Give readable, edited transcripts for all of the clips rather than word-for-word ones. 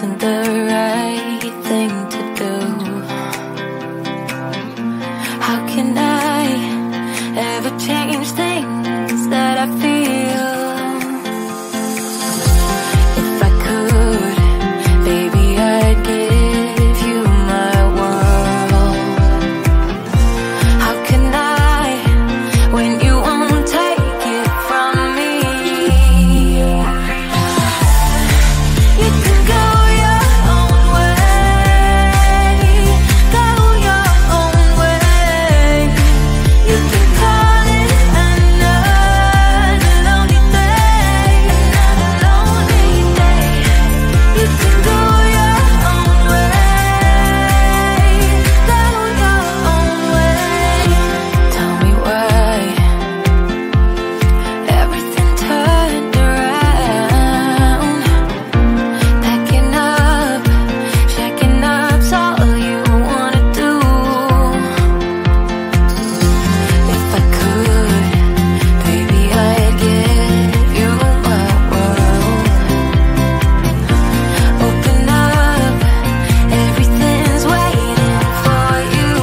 isn't the right thing to do. How can I ever change things that I feel? If I could, baby, I'd give you my world. How can I when you won't take it from me? You can go your own way, go your own way. You can call it another lonely day, another lonely day. You can go your own way, go your own way. Tell me why everything turned around. Packing up, checking up's all you wanna do. If I could, baby, I'd give you my world. Open up, everything's waiting for you.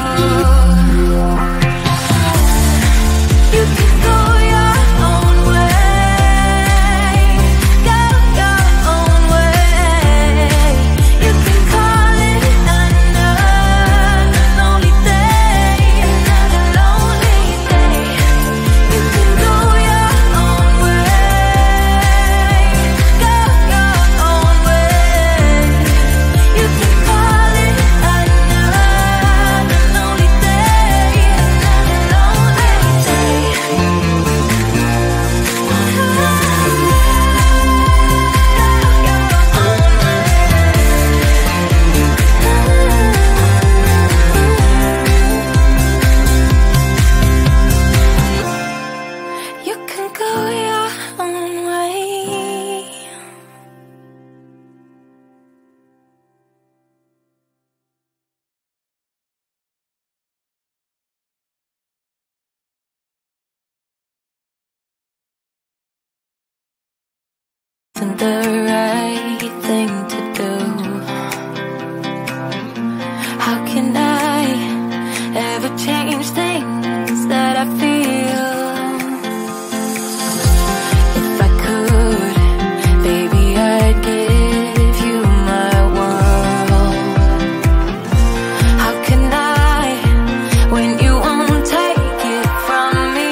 You can go your own way, go your own way. You can call it another lonely day, another lonely day. You can go your own way, go your own way. You can call it another lonely day, you can go your own way. Isn't the right thing to do. How can I ever change things that I feel? If I could, baby, I'd give you my world. How can I when you won't take it from me?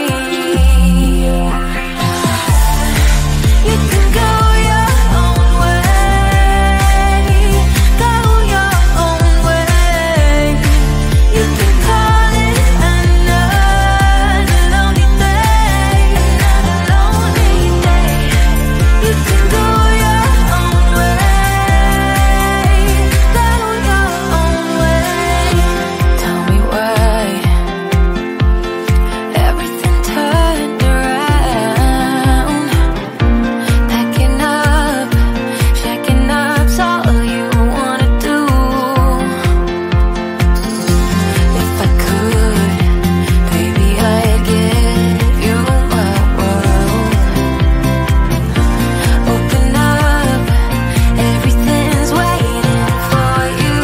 You can go your own way, go your own way. You can call it another lonely day, another lonely day. You can go your own way, go your own way. Tell me why everything turned around. Packing up, checking up's all you wanna do. If I could, baby, I'd give you my world. Open up, everything's waiting for you.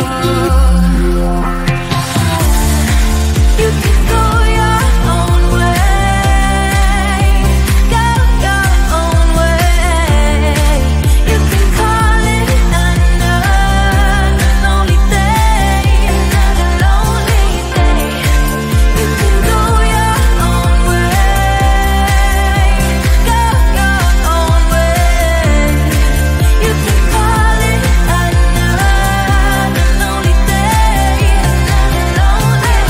You can go your own way, go your own way. You can call it another lonely day, another lonely day. You can go your own way, go your own way. You can call it another lonely day, another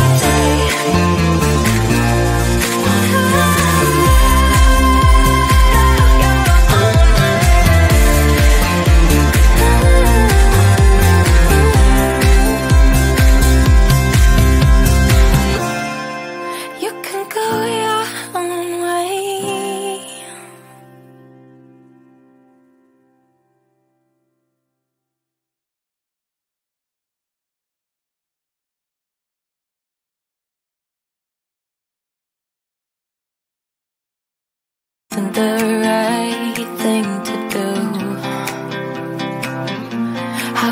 lonely day. You can go your own way. Isn't the right thing to do. How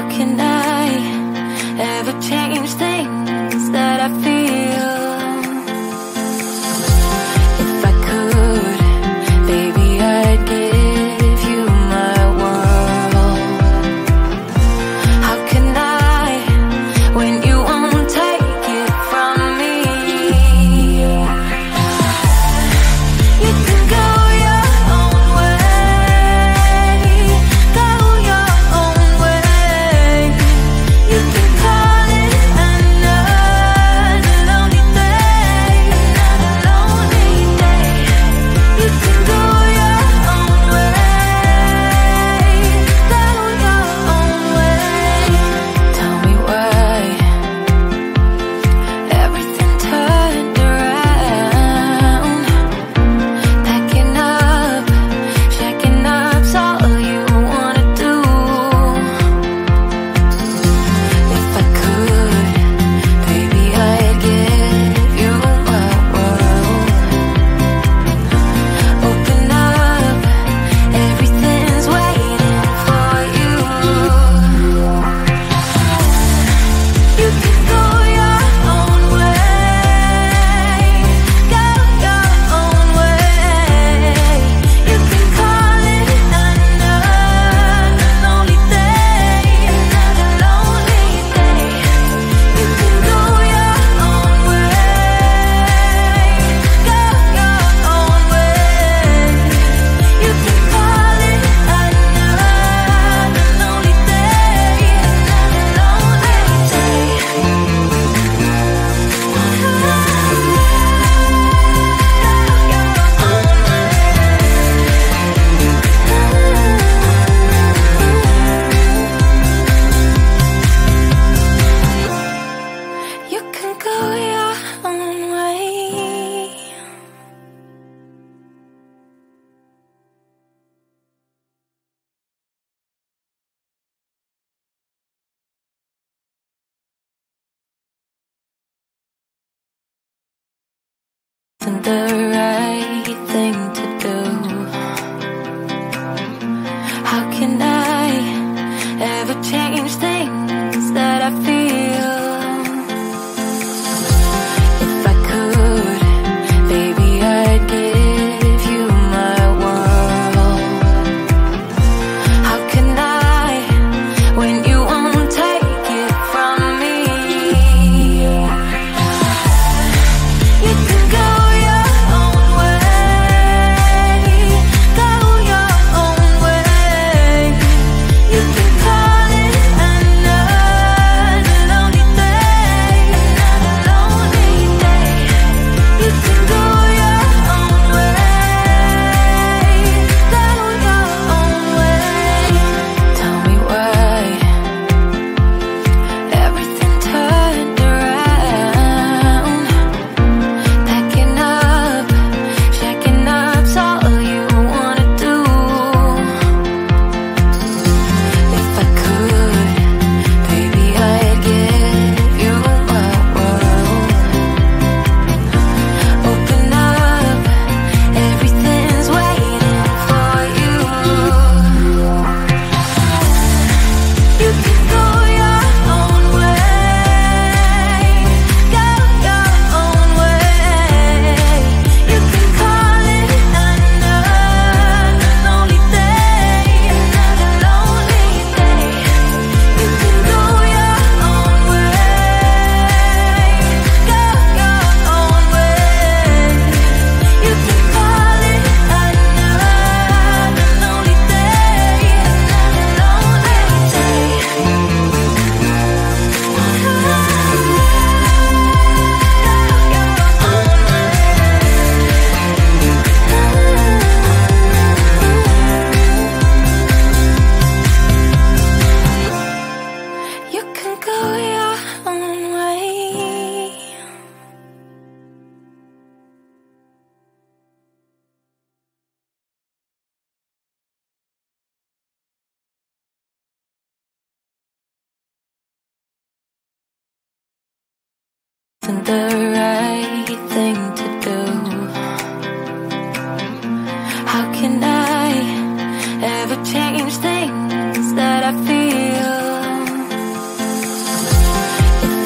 change things that I feel? If I could, baby, I'd give you my world. How can I, when you won't take it from me? You can go your own way, go your own way. You can call it another lonely day, another lonely day. You can go your own way, go your own way. Tell me why everything turned around. Packing up, checking up's all you wanna do. If I could, baby, I'd give you my world. Open up, everything's waiting for you. You can go your own way, go your own way. You can call it another lonely day, another lonely day. You can go your own way, go your own way. You can call it another lonely day, another lonely day. You can go your own way. Isn't the right thing to do? How can I ever change things that I feel? If I could, baby, I'd give you my world. How can I, when you won't take it from me? You can go your own way, go your own way. You can call it another lonely day, another lonely day. You can go your own way, go your own way. Tell me why everything turned around. Packing up, checking up's all you wanna do. If I could, baby, I'd give you my world. Open up, everything's waiting for you. You can go your own way, go your own way. You can call it another lonely day, another lonely day. You can go your own way, go your own way. You can call it another lonely day, another lonely day. You can go your own way. Isn't the right thing to do? How can I ever change things that I feel? If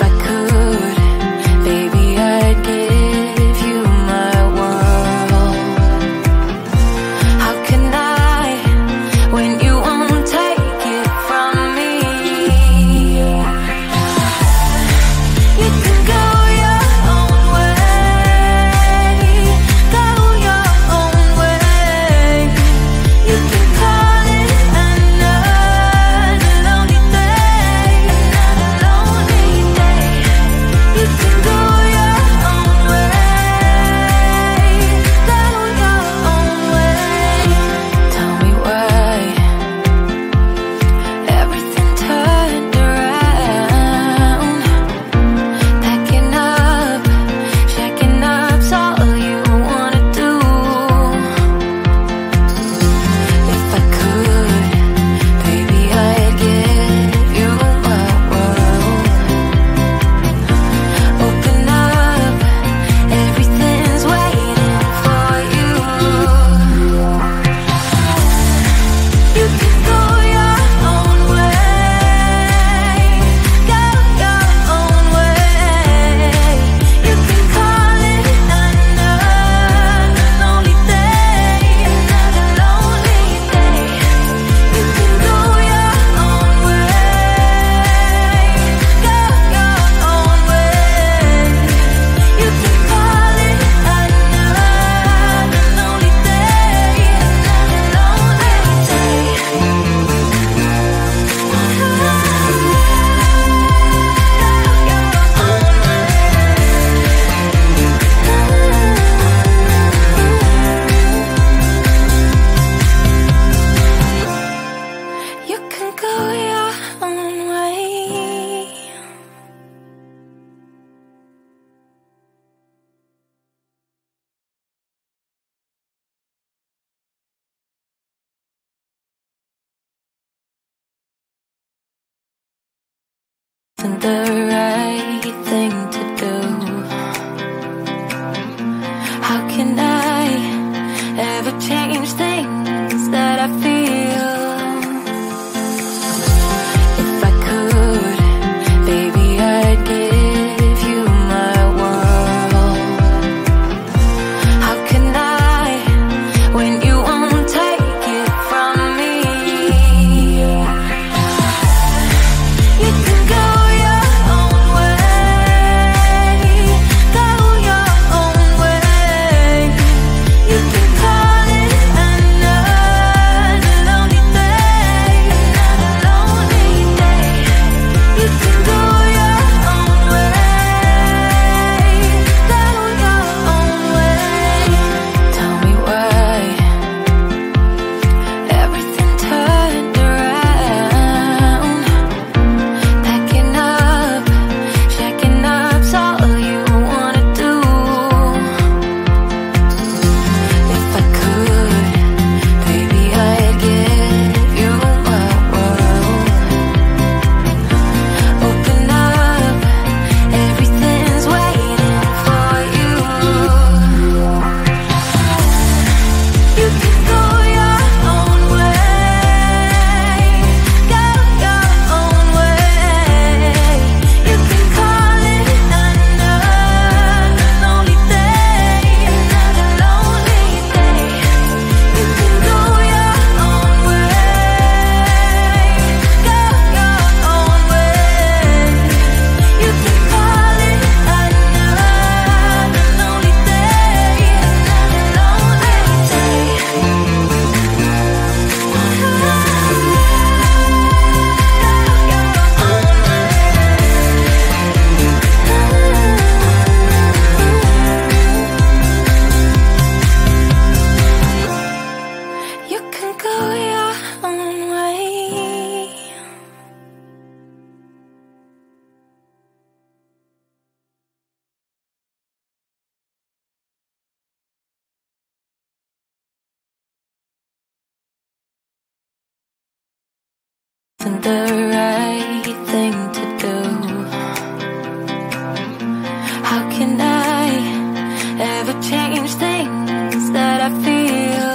isn't the right thing to do. How can I ever change things that I feel? If I could, baby, I'd give you my world. How can I, when you won't take it from me? You can go your own way, go your own way. You can call it another lonely day, another lonely day. You can go your own way, go your own way. Tell me why everything turned around. Packing up, checking up's all you wanna do. If I could, baby, I'd give you my world. Open up, everything's waiting for you. You can go your own way, go your own way. You can call it another lonely day, another lonely day. You can go your own way, go your own way. You can call it another lonely day, you can go your own way. Isn't the right thing to do. How can I ever change things that I feel?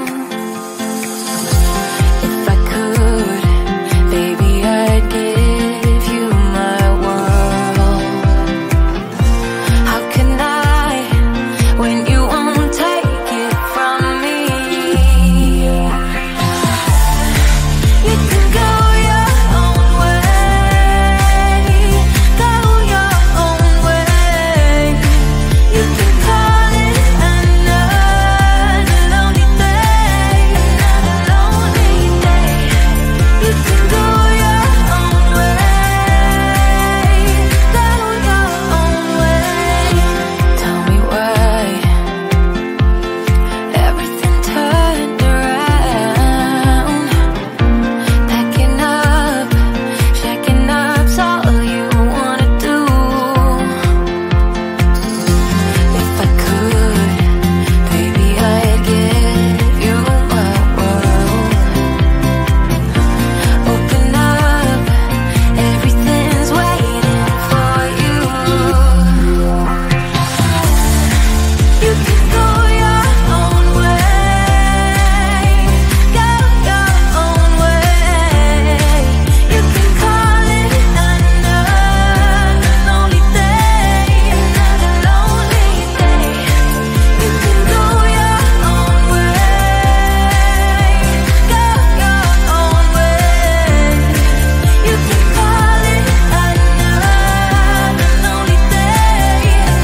If I could, baby, I'd give you my world. How can I, when you won't take it from me? You can go your own way, go your own way. You can call it another lonely day, another lonely day. You can go your own way, go your own way. Tell me why everything turned around. Packing up, checking up's all you wanna do. If I could, baby, I'd give you my world. Open up, everything's waiting for you. You can go your own way, go your own way. You can call it another lonely day, another lonely day. You can go your own way, go your own way. You can call it another lonely day,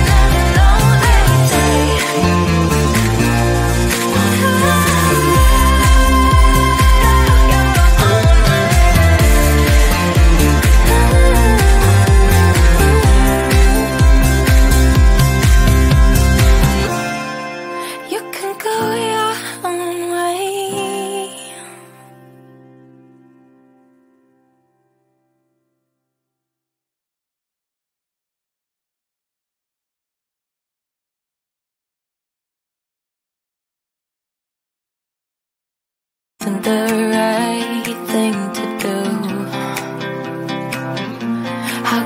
you can go your own way. Isn't the right thing to do. How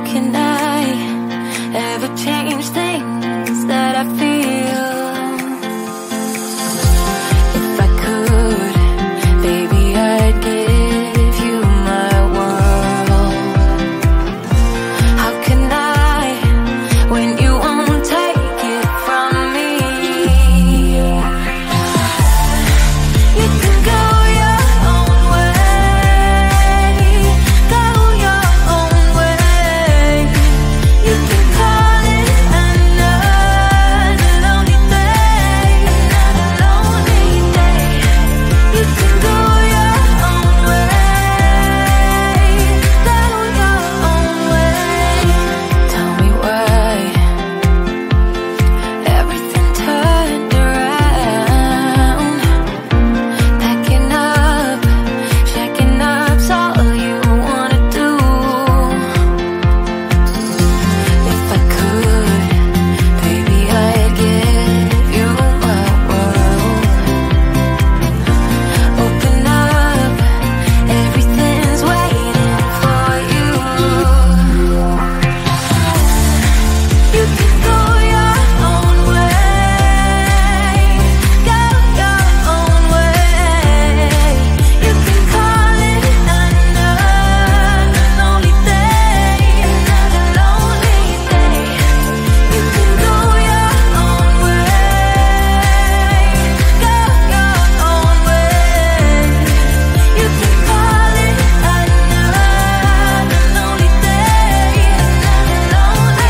You can go your own way. Go your own way. You can call it another lonely day, another lonely day. You can go your own way. Go your own way. You can call it another lonely day, another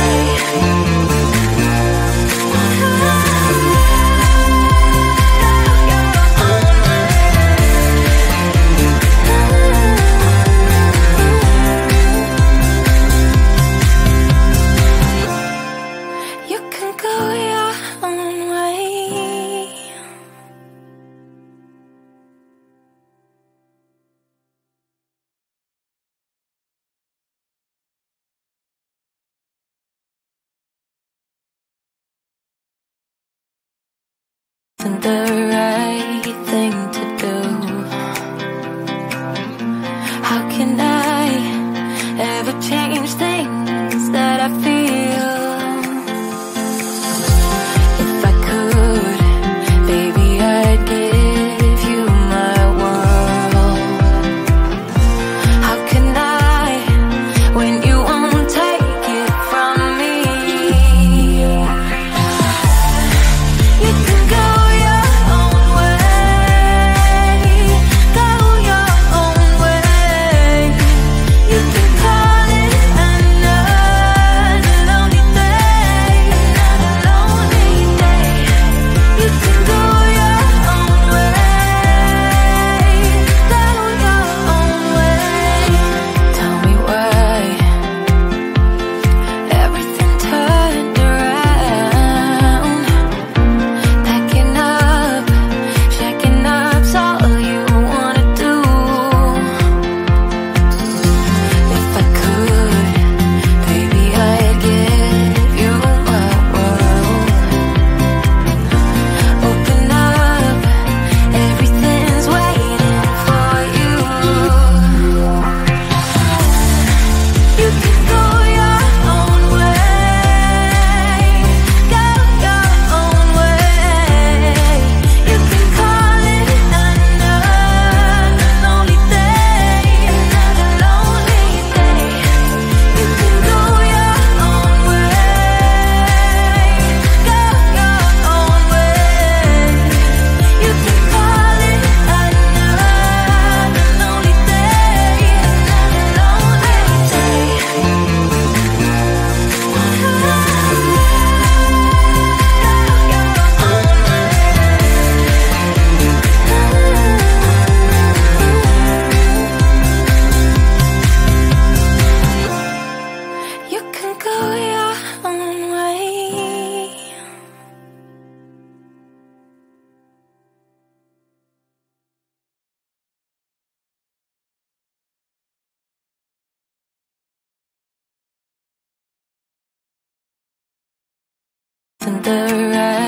lonely day. You can go your own way. Isn't the right thing to do? How can I ever change things that I feel? If I could, baby, I'd give you my world. How can I, when you won't take it from me? You can go your own way. Go your own way. You can call it another lonely day, another lonely day. You can go your own way. Go your own way. Tell me why everything turned around. Packing up, checking up's all you wanna do. If I could, baby, I'd give you my world. Open up, everything's waiting for you. You can go your own way. Go your own way. You can call it another lonely day, another lonely day. You can go your own way. Go your own way. You can call it another lonely day, another lonely day. You can go your own way. Isn't the right